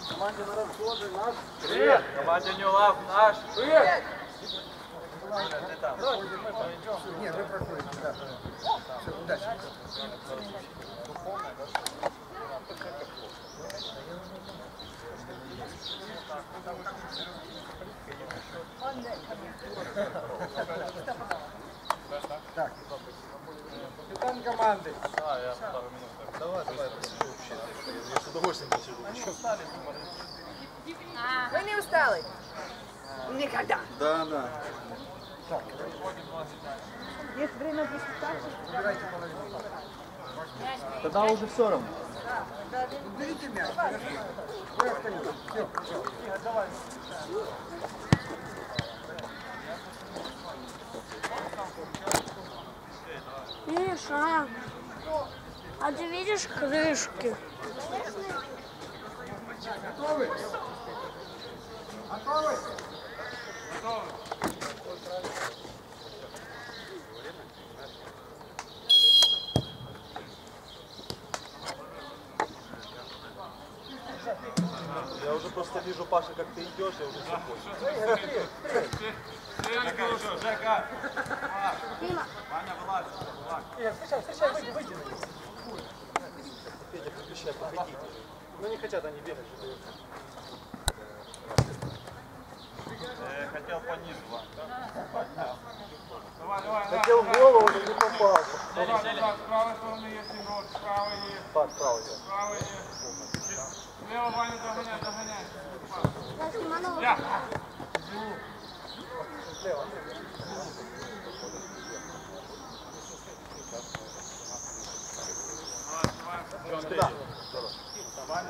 Команде на расходы наш. Привет! Команде New Love наш. Привет! Ты там. Нет, вы проходите, да. Все, удачи. Так, капитан команды. Да, я пару минут. Давай, я с удовольствием посижу. Вы не устали? Никогда. Да. Так, Есть время дискутации? убирайте половину. Тогда уже все равно. Уберите мяч. Вы остаетесь. Все. Давай. Миша, а ты видишь крышки? Готовы? Готовы? Я уже просто вижу, Паша, как ты идешь, я уже все понял. Жека! Ваня, вылазь! Встречай, выйди. Петя, прекращай, подходи. Ну не хотят они бегать. Хотел пониже, Вань. Хотел в голову, но не попал. С правой стороны есть игрок, справа есть. Пас, справа есть. Справа есть. Слева Ваня догоняй. Я. Сюда. Ваня.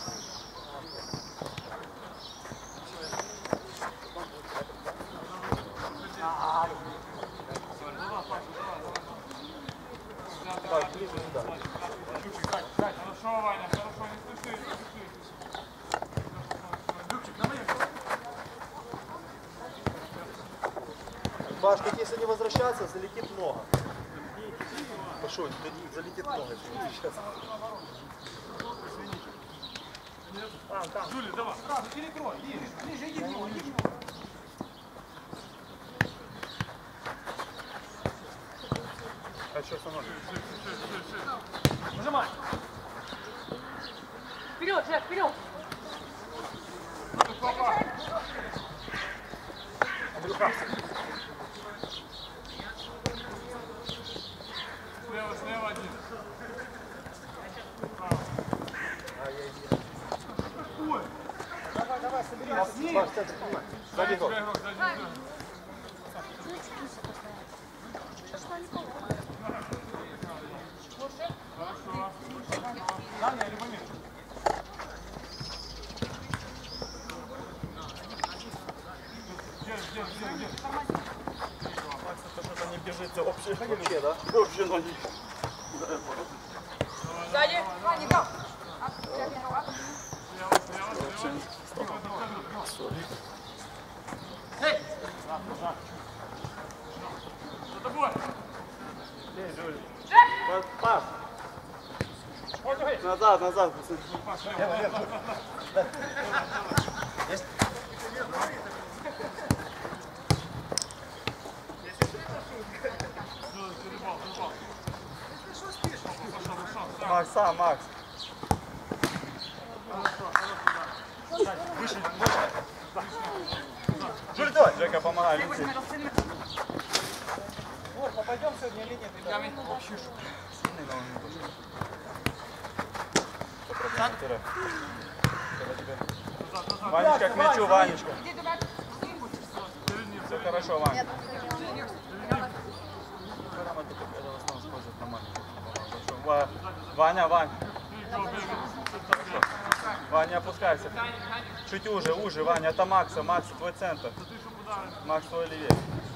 Так, ближе сюда. Хорошо, Ваня, хорошо, не спеши. Паш, тут если не возвращаться, залетит много. Пошел, залетит много, если не возвращаться. Жули, давай. Сразу перекрой. Ближе, иди к нему. А что со мной? Нажимай. Вперед, Жек, вперед! Андрюха. Слева один. Ой. Давай, соберись. Паш, центр, понимай. Сзади гол. Даня, Любомир. Держи. Макс, это что-то не бежится вообще, да? Вообще ноги. Сзади. Ваня, go. Эй! За тобой. Паш. Назад. Есть? Макс. Выше. Жуль, давай. Жека, помогай. Вот, попадем сегодня или нет? Вообще Сильный, но он не должен. 100%. Ванечка к мячу, Ванечка. Все хорошо, Ваня. Когда мы только это в основном используют на маленьких. Ваня. Ваня, опускайся. Чуть уже, Ваня, это Макса. Макс, твой центр. Макс, твой левее.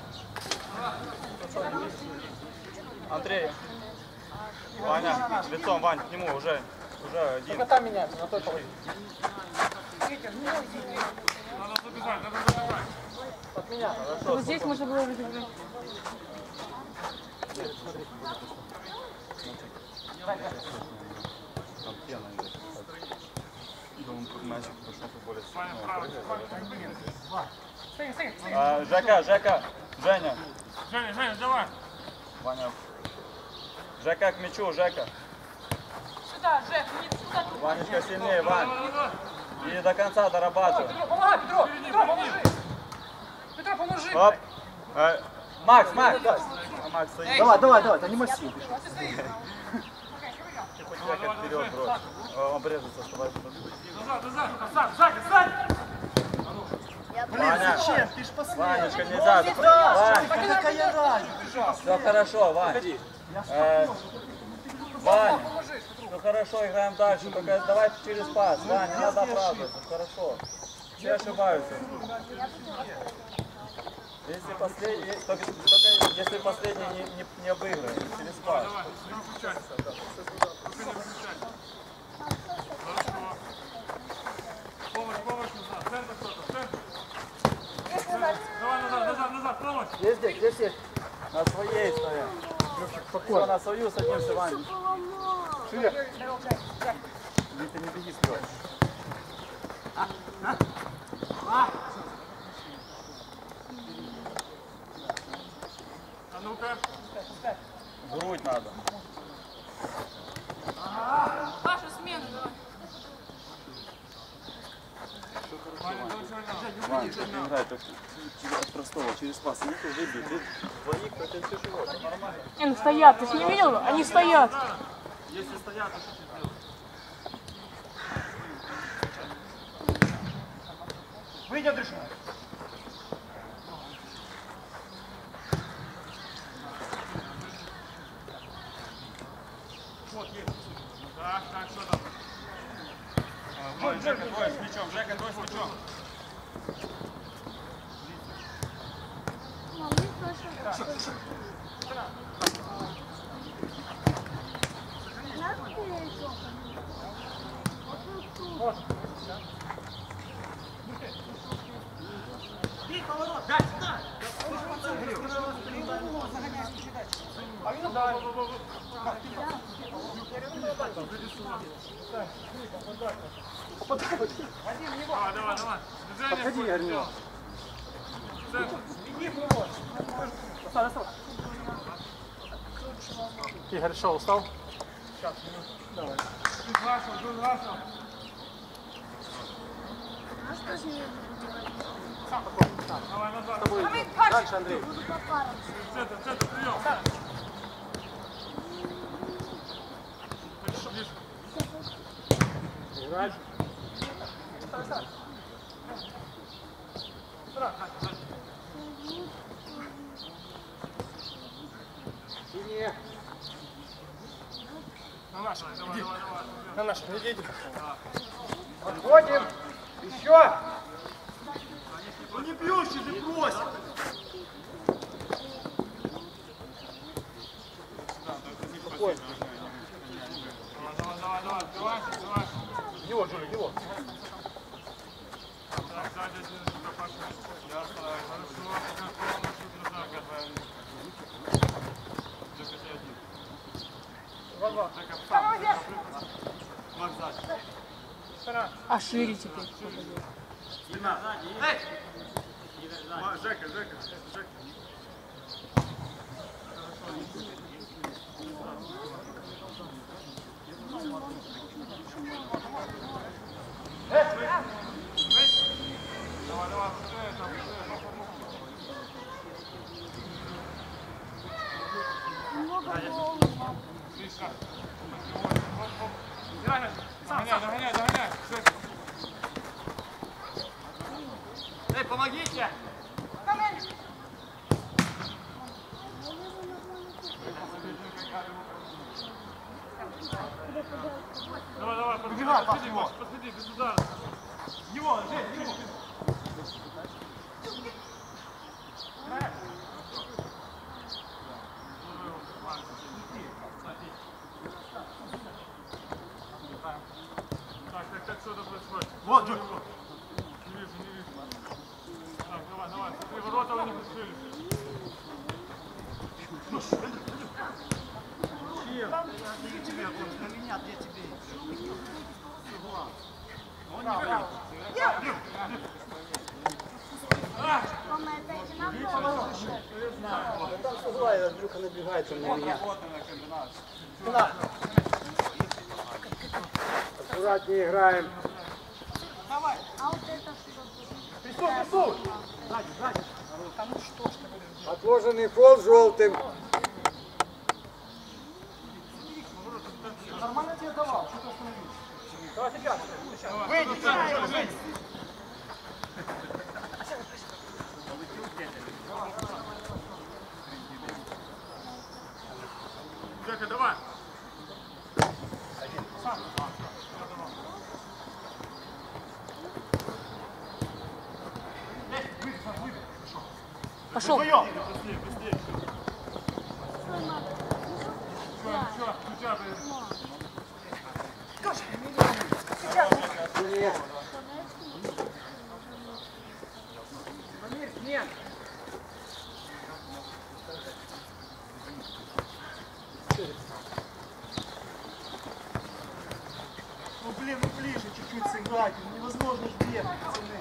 Андрей. Ваня, лицом, Вань, к нему уже один. Только там меняется, на той половине. надо забежать. От меня. Хорошо. Вот здесь можно было разыграть. Там пена идет. тут мячик пошел футболист. Ваня, право. Жека, Жека, Женя. Женя, Женя, давай. Ваня. Жека к мячу, Жека. Сюда, Жек, не сюда. Ванечка сильнее, Вань. Давай, давай. И до конца дорабатывай. Петро, помогай, Петро! Петро, поможи! Петро, поможи! Оп. Макс, Макс. А Макс стоит. Давай, давай, давай, да не масси. Ты хоть ехать вперед, брось. Он брежется, вставай. Назад, назад. Сзади, сзади. Ваня, Зачем? Ты ж последний. Ванечка, нельзя. Вань, Какая разница? все хорошо, Вань. Вань, ну хорошо, играем дальше. Только давай через пас. Вань, не надо оправдываться. Хорошо. Все ошибаются. Если последний, только если последний не обыгрывает, через пас. Давай, не выключайся. Только не выключайся. Хорошо. Помощь назад. Центр кто-то, центр. Давай назад, помощь. Есть здесь, здесь есть. На своей стоят. Все, на свою садимся, Вань. Шире. Ты не беги вперед. А ну-ка. Грудь надо. Ваша смена, давай. Ваня, давай сюда. Вань, ты не играй так от простого, через пас. Нет, выбей. Ты двоих против тяжело. Нормально. Ну стоят, ты ж не видел? Они стоят. Если стоят, то что делать? Выйди, Андрюша. Вот, есть. Так, что там? Жека, твой с мячом, Жека, твой с мячом. Давай. Подходи, Арнил. Игорь, что, устал? Давай назад. Дальше, Андрей. Центр, прием. Играть. Синие. На наш, давай. На наш, идите. Подходим. Еще. Ну не бьющий, ты бросил. Давай, открывай. Его, Джули, его. Так, сзади сюда пошли. Ясно, хорошо. Помощь нужна, Жека, ты один. 2-2. Жека, Макс, сзади. А шире теперь. Жека. Давай, Догоняй. Эй, помогите! Давай, подходи, без удара. Его, Жень, его. Так, что это происходит? Вот, Джули. Не вижу. Так, давай. Смотри, ворота у них открылись. Там с угла Андрюха набегается на меня. Аккуратнее играем. Отложенный фол желтым. Нормально тебе давал, что ты остановился? Давай, выйди. Жека, давай. Пошел. Быстрее, быстрее. Нет. Ну блин, ну ближе чуть-чуть сыграть. Невозможно ж бегать, пацаны.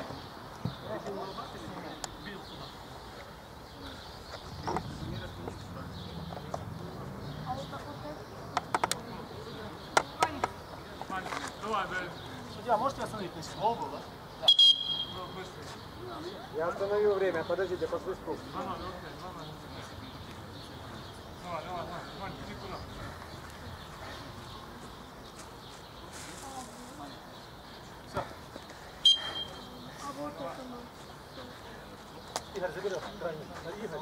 Давай, Бель. Судья, можете остановить? То есть гол был, да? Я остановил время. Подождите, по свистку. Давай, никуда. Игорь, заберет. Крайний. Игорь.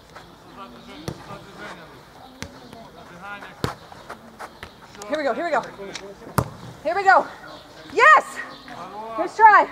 Here we go, here we go. Here we go. Yes! Let's try.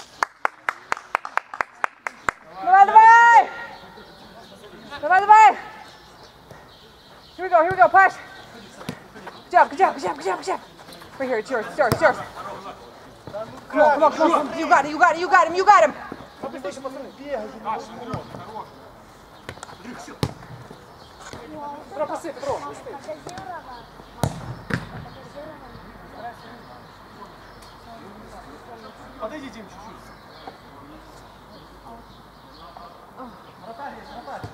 Давай, давай! Давай, давай! Here we go, Pash. Good job, good job, good job, good job, good job. Right here, it's yours, it's yours, it's yours. Come on, come on, come on. You got it, you got it, you got him, you got him. Побыстрее, пацаны. Бегай же. Андрюх, все. Петро, пасы, Петро. Подойди, Дим, чуть-чуть. Вратарь есть, вратарь.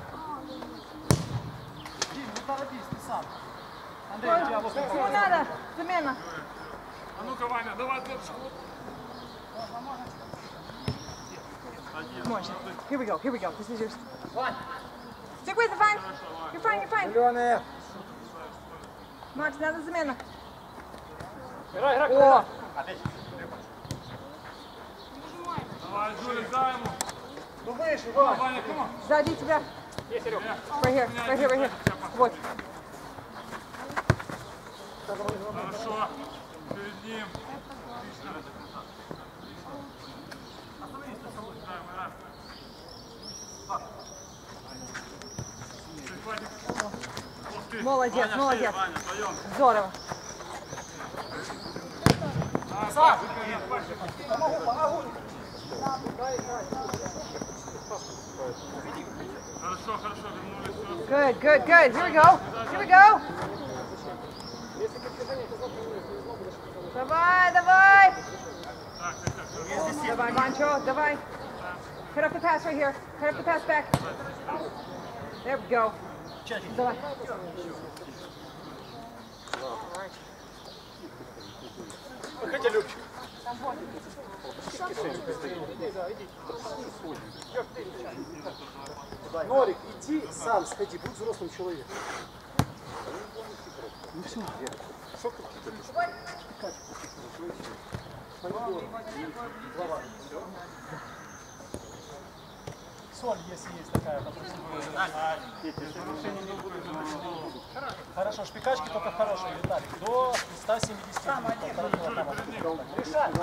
Дим, не торопись, ты сам. Андрей, у тебя вот Ему надо, замена. А ну-ка, Ваня, давай дальше. Come on, here we go, here we go. This is yours. Stick with it, fine. You're fine, you're fine. Зеленые. Макс, надо замена. Играй, играй, О, Давай, Жулик, дай ему. Ну выше, Вань. Ваня, кому? сзади тебя. Есть, Серег. Right here, right here, right here. Вот. Хорошо. Перед ним. Отлично. Молодец, молодец. Здорово. Хорошо, хорошо, вернулись. Все. Good, good, good. Here we go. Here we go. Давай, давай. Давай, Манчо, давай. Cut up the pass right here. Cut up the pass back. There we go. Давай. Выходи, Любчик. Норик, иди сам сходи, будь взрослым человеком. Ну все, что соль, если есть такая, хорошо, шпикачки только хорошие, Виталий. До 170. Решай.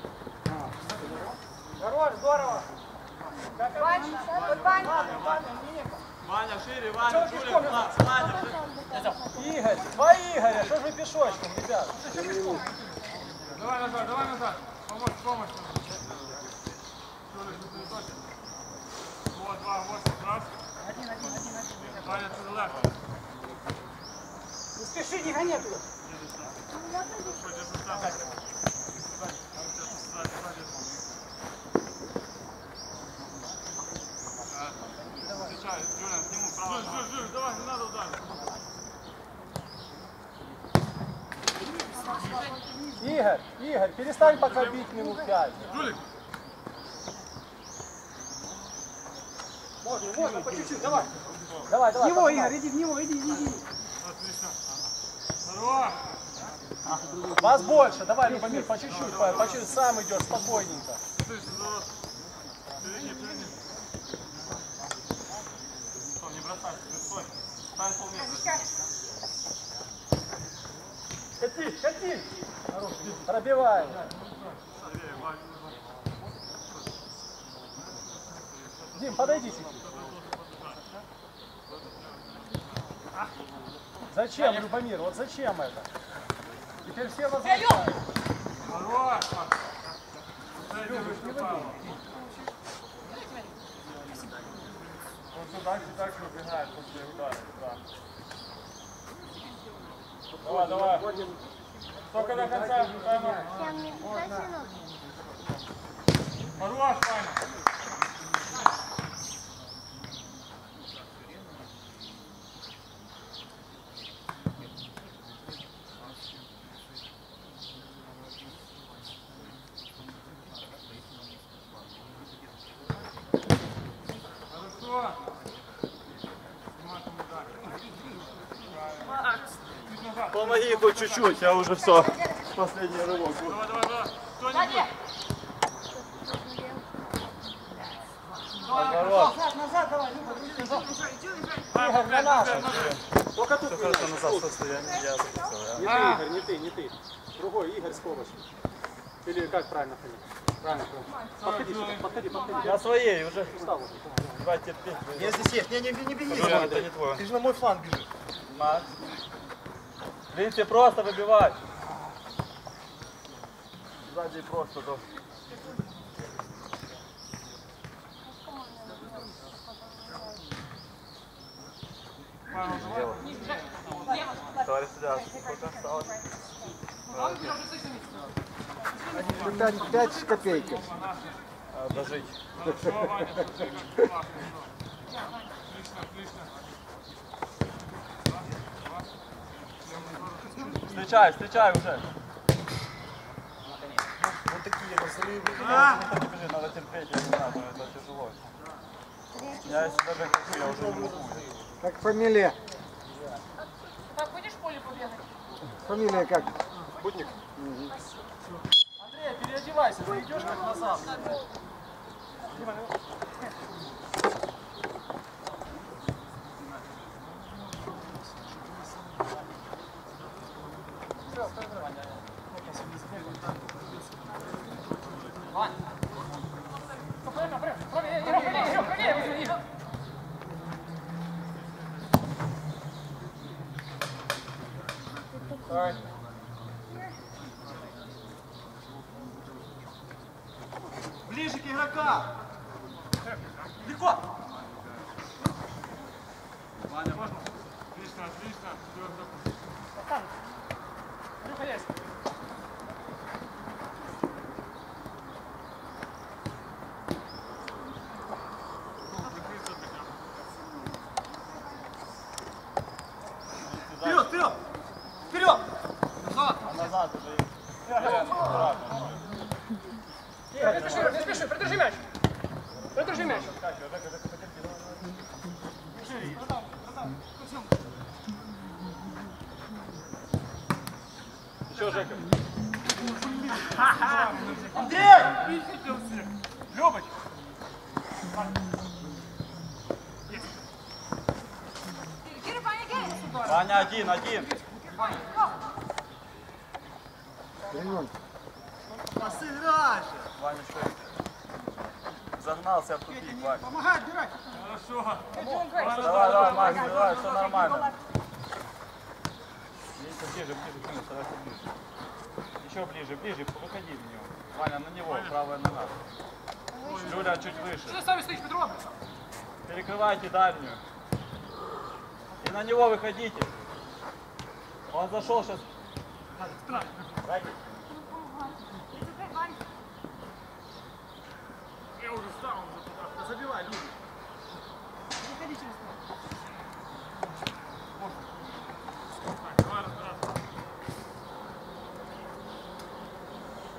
Хорош, здорово. Вань, вот Вань. Ваня, шире, Ваня, Жулик, Макс, Ваня. Игорь, два Игоря, что же вы пешочком, ребят? Давай назад, давай назад. Помочь, помощь. Жулик, сосредоточен. Вот, два, вот, раз. Ваня, to the left. Не спеши, не гони туда. Держи там. Игорь, перестань пока бить минут 5. Жулик. Можно, по чуть-чуть, давай. Давай, давай. В него, погнали. Игорь, иди в него, иди. Отлично. Хорош. Вас больше, давай, Любомир, по чуть-чуть, по чуть-чуть, сам идешь, спокойненько. Слышь, заворот. Перегни. Стой, не бросай, стой. Стань полметра. Кати. Пробивай. Дим, подойди чуть-чуть. Зачем, Любомир, вот зачем это? Теперь все возвращаются. Хорош. Не выиграл. Он дальше убегает после удара. Да. Давай. Только до конца. Хорош, Ваня. Помоги хоть чуть-чуть, я уже все. Последний рывок. Давай. Кто-нибудь. Назад, давай, Люба, Игорь, на нашем. только тут Хорошо назад состояние, я записал. Не ты, Игорь, не ты. Другой Игорь Скобыч. Или как правильно ходить? Правильно. Подходи сюда, подходи. На своей уже. Встал. Давай терпеть. Я здесь есть. Не беги. Жулиан, это не твой. Ты же на мой фланг бежишь. Макс. Видите, просто выбивать. Сзади просто до. Товарищ судья, сколько осталось? 5 копеек. Дожить. Хорошо, Ваня. Отлично. Встречай уже. Вот такие разрывы. Не бежи, надо терпеть, я не знаю, но это тяжело. Я если даже хочу, я уже не могу. Как фамилия? Так, будешь в поле побегать? Фамилия как? Будник. Андрей, переодевайся, ты идешь как назад. Ближе к игрока. Легко. Ваня, можно? Отлично. Андрюха есть. Вперед! Назад уже. Не спеши, придержи мяч. Придержи мяч. Еще, Жека. Андрей! Любыч. Ваня один. Сыграй же. Ваня что? Загнался в тупик, Ваня. Помогай, отбирай. Хорошо. Давай, Макс, давай, все нормально. Ближе, старайся ближе. Еще ближе, выходи в него. Ваня, на него, правая нога. Жуля чуть выше. Что ты сами стоишь, Петров? Перекрывайте дальнюю. И на него выходите. Он зашел сейчас. Я уже встал. Забивай, Люба. Давай разбираться.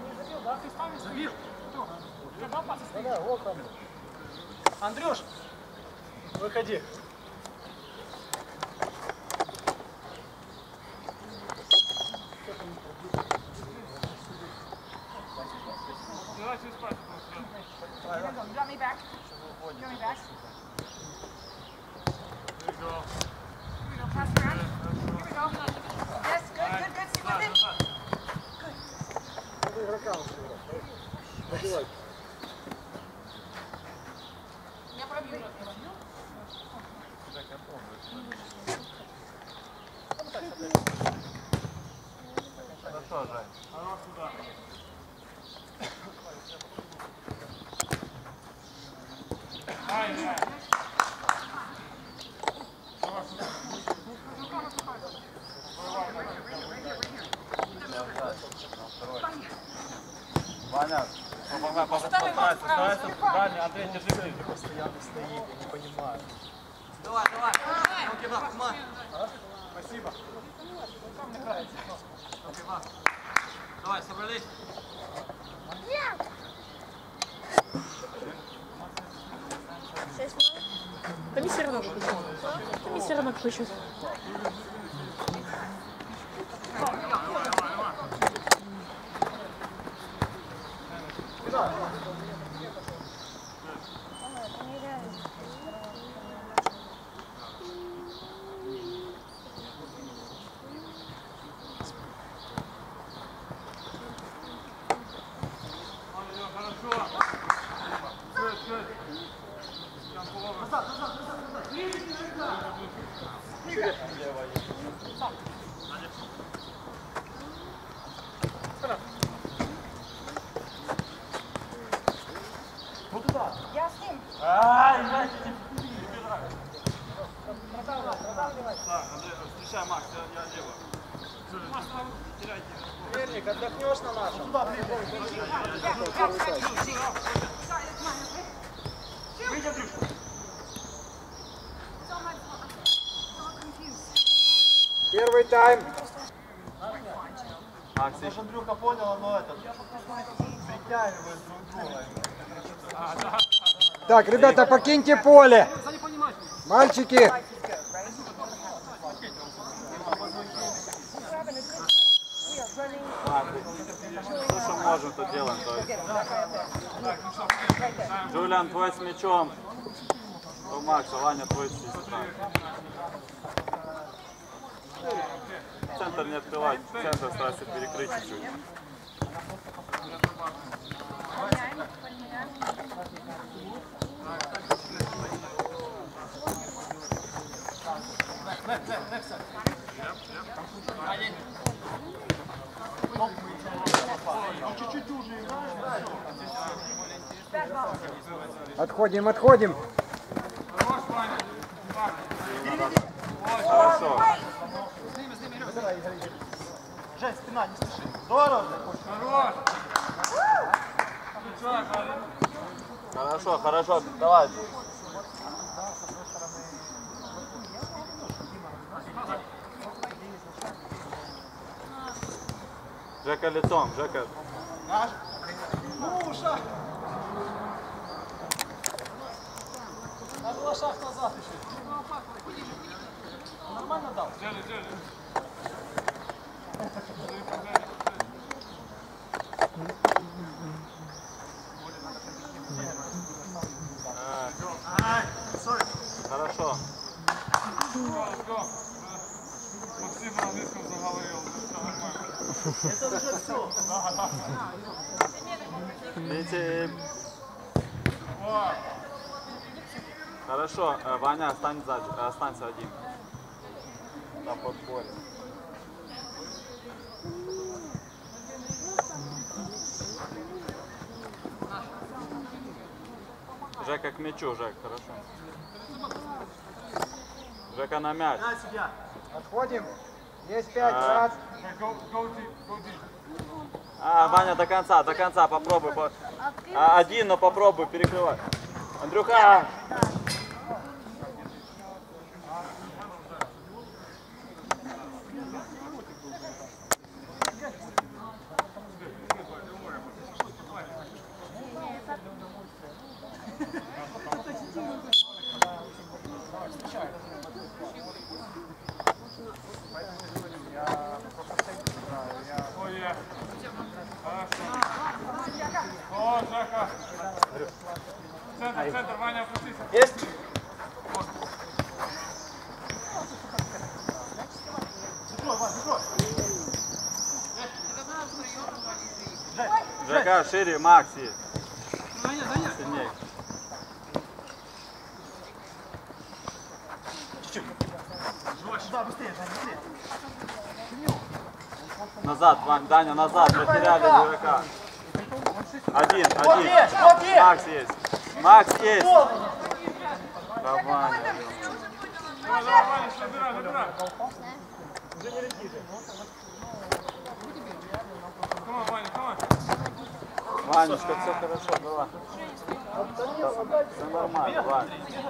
Андрюш, выходи. Давайте спать просто. You want me back? You want me back? There you go. Here we go, pass it around. Here we go. Yes, good, stick with it. Я пробью. Хорошо, Жень. Хорош туда. Ай, да. Хорош туда. Ваня, постарайся, Дани, Андрей, держи ближе. Постоянно стоит, я не понимаю. Спасибо. Давай, собрались. Да мне все равно какой счет. Мне все равно какой счет. Хорошо. Good. Там половина. Я с ним. Так, Андрей, встречай, Макс, я лево. Верник, отдохнешь на нашем? Первый тайм. Макс, Может, Андрюха понял, но этот притягивает друг друга. Так, ребята, покиньте поле. Мальчики. все, что можем, то делаем. То есть. Джулиан, твой с мячом. То Макс, а Ваня твой с чистым. Центр не открывать, центр старайся перекрыть чуть-чуть. Отходим. Хорошо. Жень, спина, не спеши. Здорово. Хорошо, хорошо, давай. Жека лицом, Жека. Наш. Ну, шаг. Надо было шаг назад еще. Нормально дал? Джелли. Хорошо. Максим на английском заговорил. Это уже все. Видите. Хорошо, Ваня, останься один. На подборе. Жека к мячу, Жек, хорошо. Жека на мяч. На себя. Отходим. Есть 5, раз. Go deep. Ваня, до конца, попробуй. Один, но попробуй, перекрывай. Андрюха! Вот, Жака. Центр, Ваня, опустись. Есть? Жека, шире, Макс есть. Сильнее. Назад, Даня, назад, потеряли дурака. Один. Макс есть. Макс есть. Да, Ваня. Давай, Ваня, забирай. Come on, Ваня, come on. Ванюшка, все хорошо, давай. Все нормально, Ваня.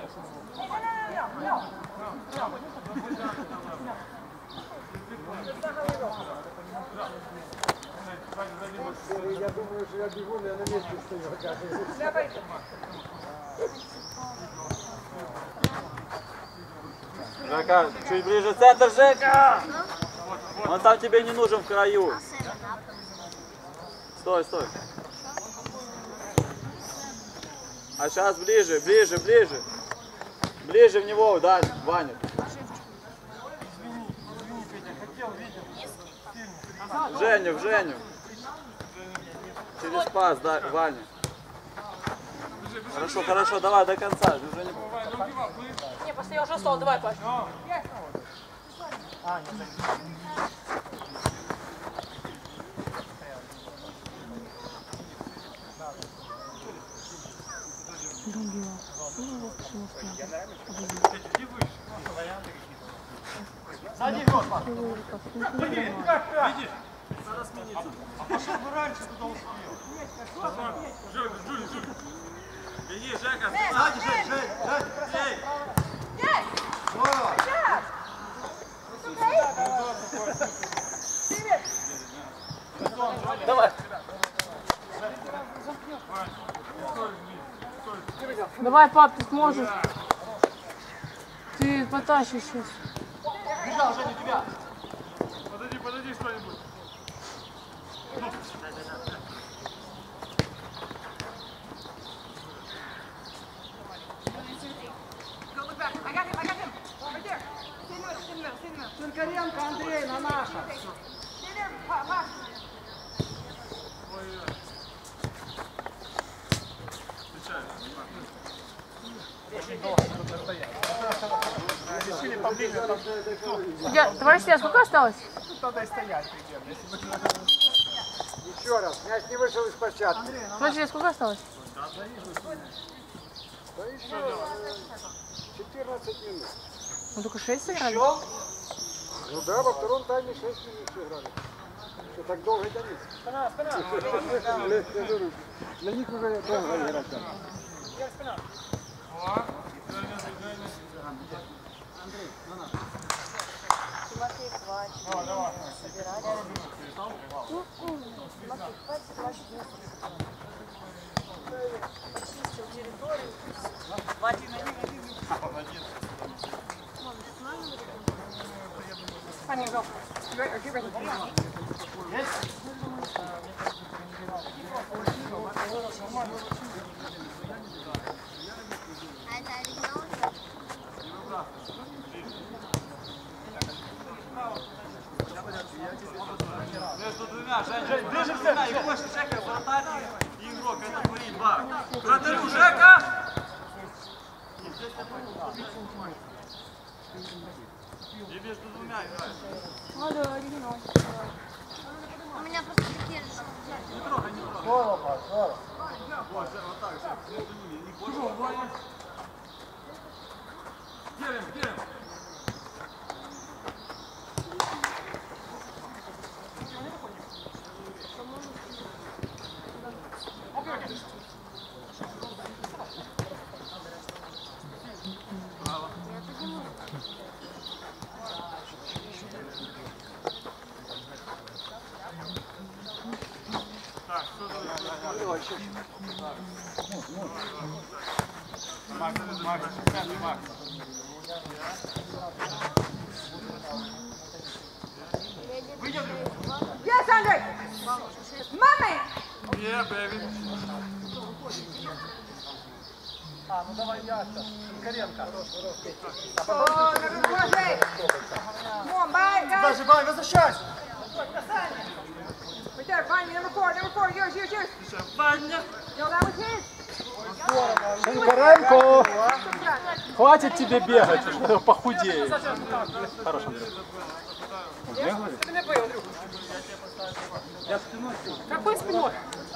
Я думаю, что я бегу, но я на месте стою. Жека, чуть ближе центр, Жека! Он там тебе не нужен в краю. Стой. А сейчас ближе. Ближе в него, да, Ваня. В Женю. Через пас, да, Ваня. Хорошо, давай до конца. Уже не... Не, просто я уже устал, давай, Паш. Сзади игрок, Паш. Пошел бы раньше, куда успел. Жуль. Беги, Жека. Сзади, Жень. Эй! Давай. Давай, пап, ты сможешь. Ты потащишь сейчас. Бежал, Женя, тебя. Подойди что-нибудь. Go look back. I got him. Right there. Stay in the middle. Цинкаренко, Андрей, на наша. Stay there, Pаш. Товарищ, сколько осталось? Еще раз, мяч не вышел из площадки. Товарищ, сколько осталось? Да еще 14 минут. Мы только 6 сыграли? Ну да, во втором тайме 6 минут играли. Что так долго тянется? Для них уже долго играть. Honey, go. Get ready. Между двумя, Жень, ближе всегда, и больше Жека, вратарь и игрок, это твои два. Вратарю, Жека! И между двумя играешь. У меня просто такие же. Не трогай. Здорово. Вот так, Жека, между ними, не больше. Делим. Макс. Yes, Andre. Mommy. Yeah, baby. А, ну давай я сейчас. Шинкаренко. Oh, number 4. Come on, bye, guys. Даже, Вань, возвращайся. Right there, Vanya, number 4, yours. No, that was his. Шинкаренко! Хватит тебе бегать, похудеешь. Хорош, Андрей. Ты меня понял, Андрюх. Я спиной. Какой спиной?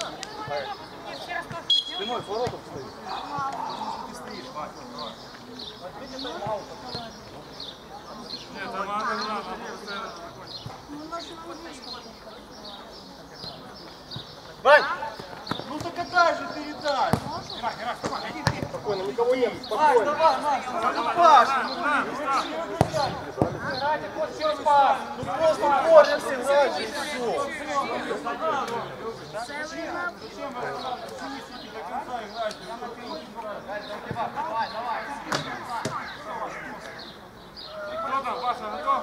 Спиной к воротам стою. Нет, там надо. Вань, ну так отдай же передачу. Спокойно, никого нет. Макс, Спокойно. давай, Макс, ну Паша, ну просто боремся, играть и все. Кто там, Паша, готов?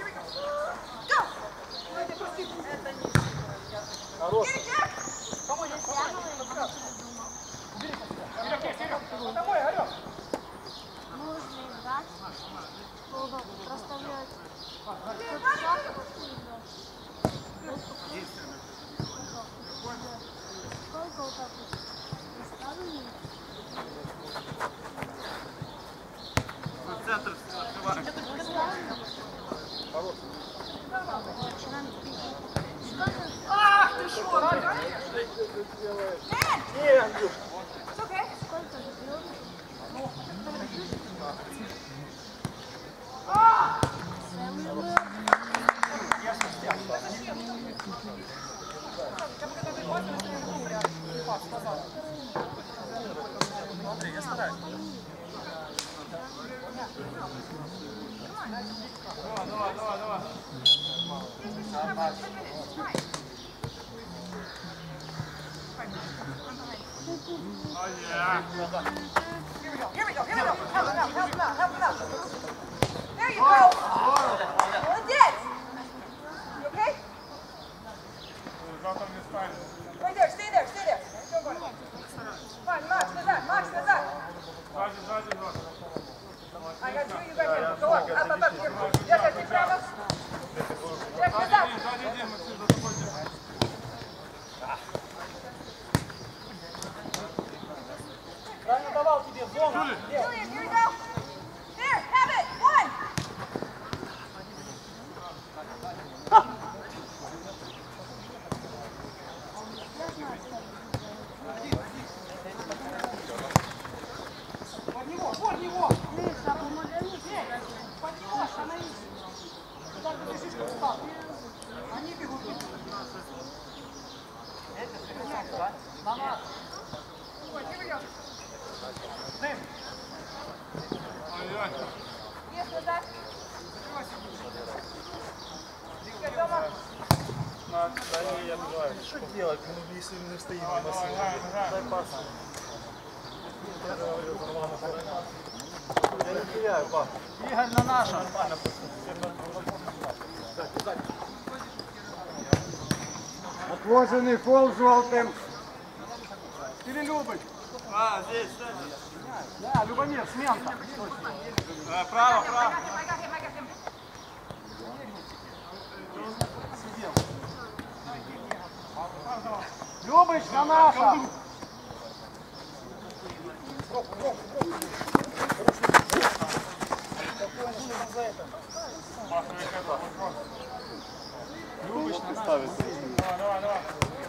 Хорош. Домой, алло. Нужно играть, чтобы проставлять. Сколько вот так вот поставили? Центр открываем. Ах, ты шо? Не, Андрюш. It's okay. Сколько забьет? Целый мир. Давай. Here we go. Help him out. There you go. Молодец. You okay? Завтра не станет. Right there, stay there. Don't go anywhere. Fine, Max, назад. Сзади. I got you got him. Go up. Here. Yes, big Ramos. Yes, назад. Сзади иди, Максим, за тобой иди. Правильно давал тебе зону. Julian, here we go. There, have it. 1. Под него. Лиша, помоги мне. Под него, остановись. Куда ты бежишь, как устал? Они бегут. Here we go. Ай-яй. Yes, назад. Good, Дома. Что делать, ну, если мы не стоим на бассейне? Играй. Дай пас. Я не теряю, пап. Игорь на наша. Отложенный фол желтым. Или Любыч. Здесь. Да, Любомир, сменка. Право. I got him. Любыч на наша. Любыч на наша. Давай.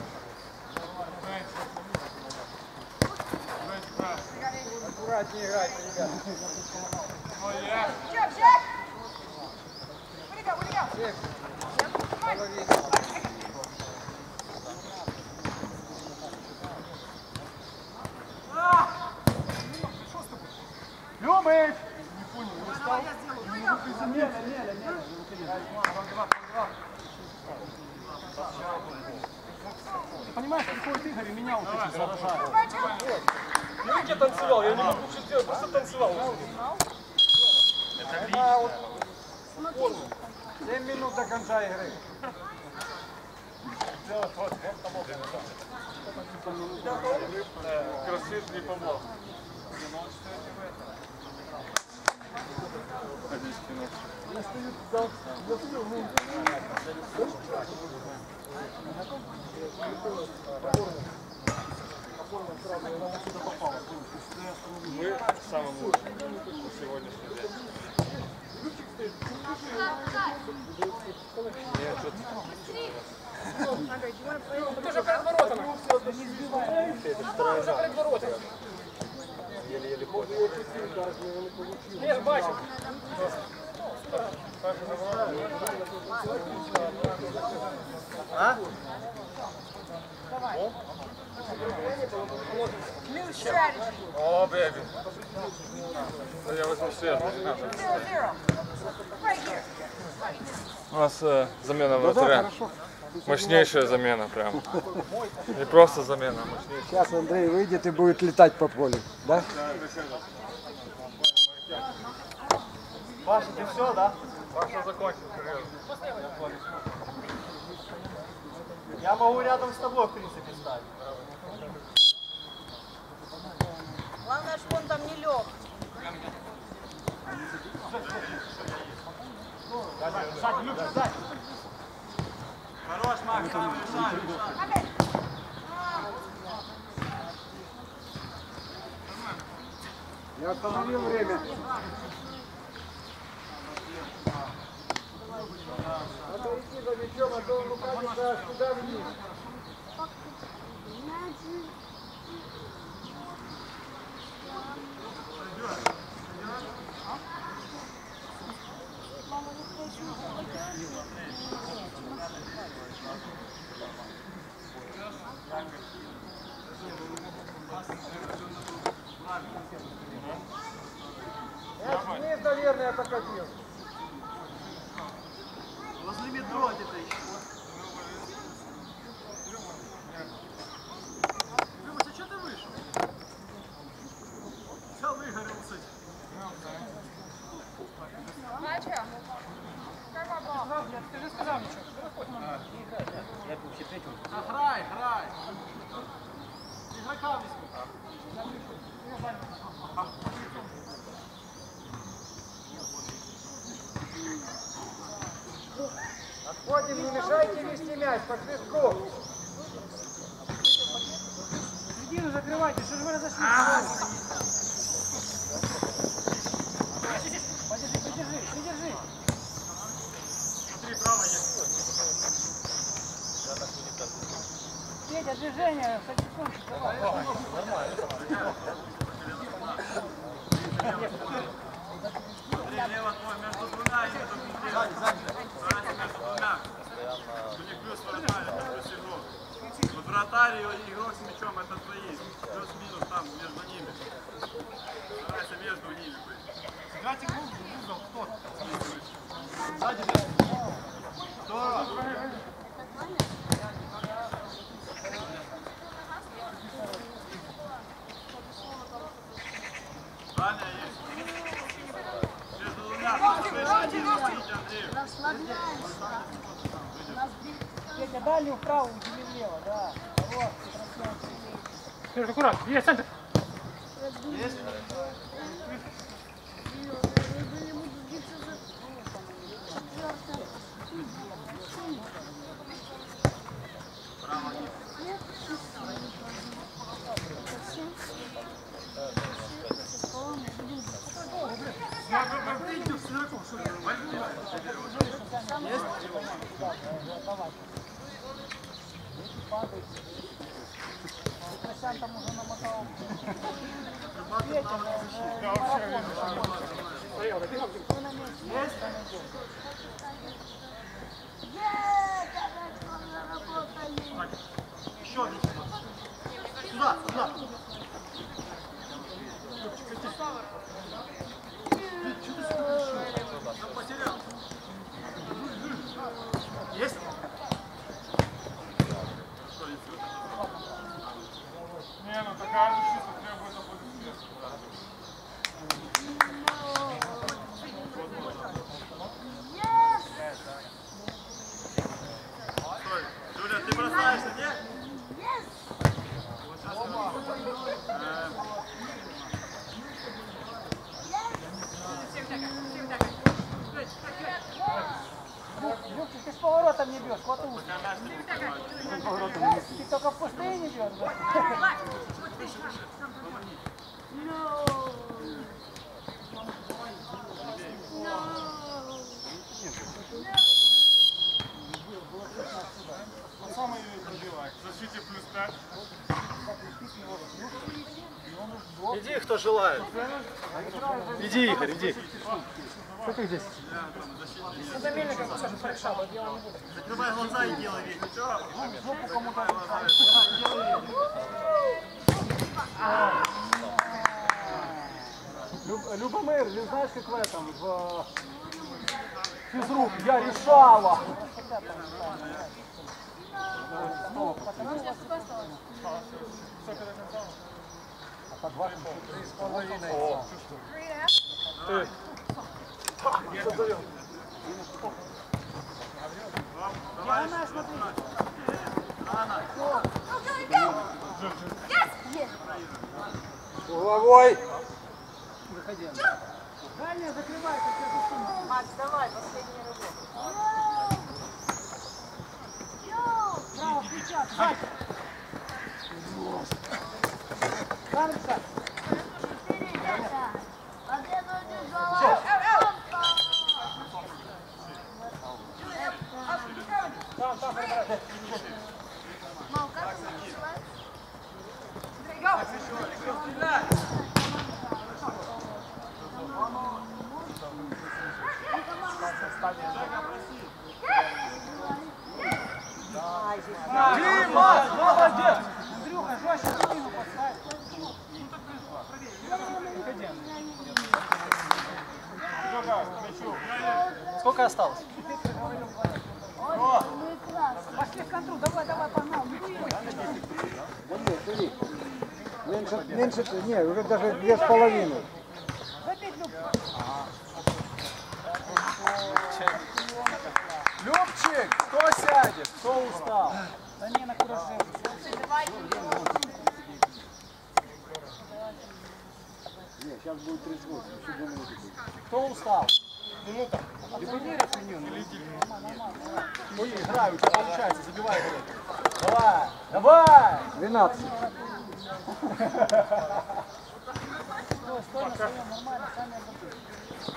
Аккуратнее играйте, ребята. Ой-яй. Jack. Where'd he go? Любыч! Ты понимаешь, приходит Игорь и меня вот эти заражают. Ну, как я танцевал, я не могу ничего сделать, просто танцевал. Это 7 минут до конца игры. Шит не помог. Мы самым лучшим на сегодняшний день. Нет, Тоже перед воротами. Тоже перед воротами. Еле-еле ходит. Я ж бачив. А? New strategy. О, бэби. Я возьму свет. 0-0. Right here. У нас замена вратаря. Мощнейшая замена прям. Не просто замена, а мощнейшая. Сейчас Андрей выйдет и будет летать по полю, да? Паша, ты все, да? Паша закончил карьеру. Я могу рядом с тобой, в принципе, стать. Главное, что он там не лег. Хорош, Макс, там решай. Я остановил время. Надо идти за мячом, а то он укатится туда вниз. Вниз, наверное, покатил. Возле метро где-то еще. Люба, ты что ты вышел? Все выгорелся. Начал. Ты же сказал ничего. Грай, грай. Игрока везьми. Отходим, не мешайте вести мяч, по свистку. Середину закрывайте, что же вы разошлись? Придержи. Смотри, право есть. Петя, движение, секундочку, давай. Смотри, лево твой, между двумя и между двумя. Старайся между двумя. У них плюс вратарь, плюс игрок. Вот вратарь и игрок с мячом это твои. Плюс-минус там между ними. Старайся между ними быть. Сыграйте в угол, кто-то. Сзади. Здорово. Даня есть. Между двумя. Слышь, один, извините, Андрею. Расслабляемся. Петя, дальнюю вправо, удиви влево, да. Вот, красиво. Аккуратно, есть центр. Есть? Я буду биться за четвертое. Там уже намотал. Еще один. Сюда, сюда. Есть? Не, ну такая защита требует аплодисментов. Стой, Юля, ты бросаешься, нет? Yes! Иди, кто желает. Иди, Игорь, иди. Сколько их здесь? Ну, за Мельником, скажем, хорошо, вот я не буду. Закрывай глаза и делай вид. Ничего? Жопу кому-то. Любомир, він знаєш, як в этом, в физрук, я решала. А по 2,5. Диана, смотри. Головой. Дальняя закрывай, как я засуну. Макс, давай, последний рывок. Право, плеча, сзади. Дальше. Мам, как это называется? Дима, молодец! Андрюха, жестче спину поставь. Сколько осталось? Пошли в контру, давай, давай, погнал. Смотри. Меньше, не, уже даже 2,5. Забей, Люб. Любчик, кто сядет? Кто устал? Да не, на кураже. Не, сейчас будет 38, еще 2 минуты будет. Кто устал? Ой, играй, у тебя получается, забивай. Давай, давай! 12. Стой на своем, нормально, сами отдохнут.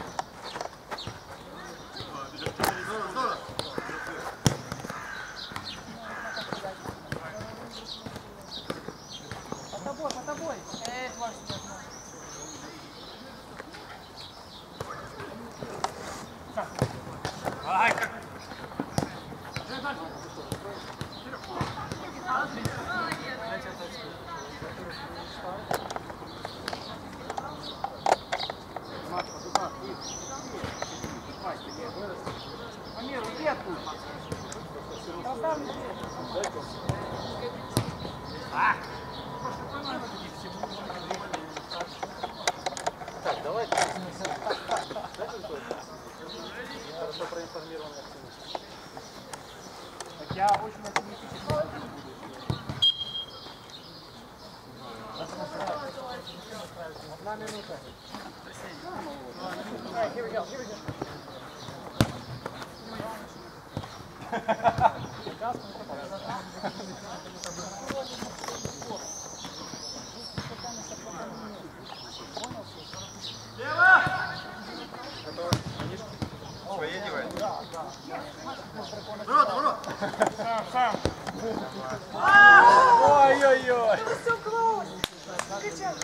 По тобой. Тварь сейчас. Амир, иди оттуда. Так, давай. Хорошо проинформированный активность. Так я очень оптимистичен. Одна минута. Here we go. Ой-ой-ой. So close. Good job.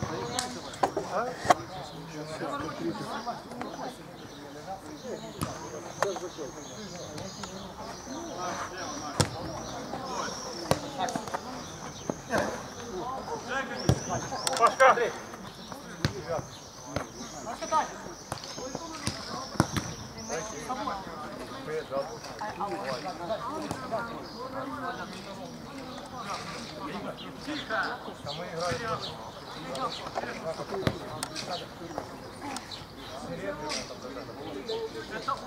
Пашка! Это